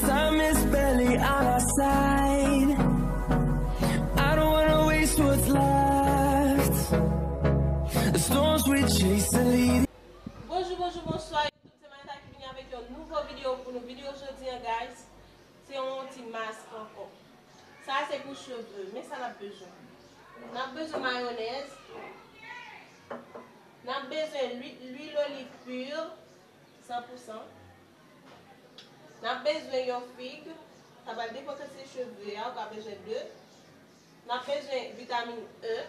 Time is barely on our side. I don't wanna waste what's left. The storms we chase are leading. Bonjour, bonsoir. C'est Marita qui vient avec une nouvelle vidéo pour nous. Vidéo aujourd'hui, guys. C'est un petit masque encore. Ça, c'est pour cheveux, mais ça n'a besoin. On a besoin de mayonnaise. On a besoin d'huile olive pure, 100%. On a besoin de figue. Ça va dépendre de ses cheveux. On a besoin de. On a besoin de vitamine E.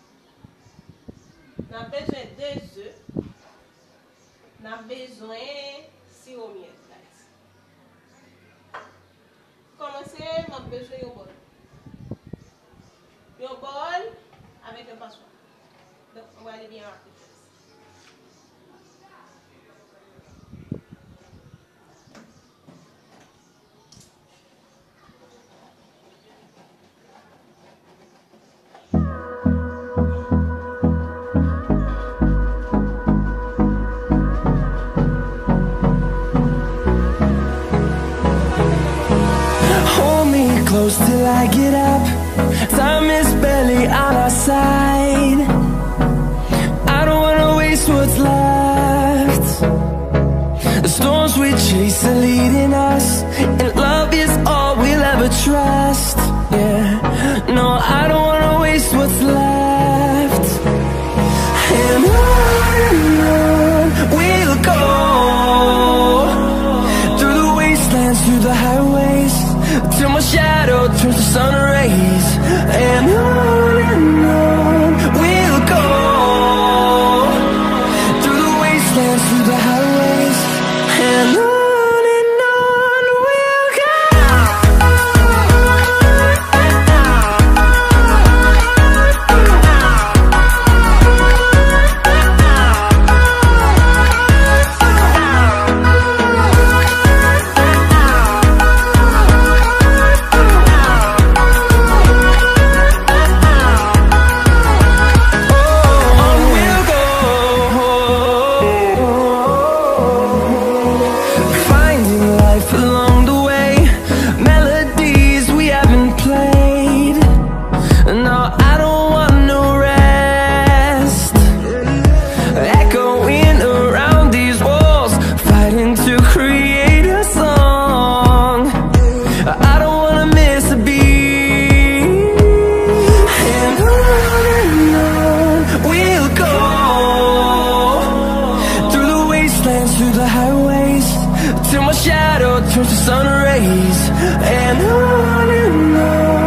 On a besoin de 2 œufs. On a besoin de sirop miel. Pour commencer, on a besoin d'un bol. Un bol avec un passoire. Donc, on va aller bien rapide. Close till I get up. Time is barely on our side. I don't wanna waste what's left. The storms we chase are leading us, and love is all we'll ever trust. Yeah, no, I don't wanna waste what's left. And on we'll go, through the wastelands, through the highways, till my shadow turns to sun rays. And on we'll go, through the wastelands, through the highways, and on we'll go. Through the highways, till my shadow turns to sun rays. And on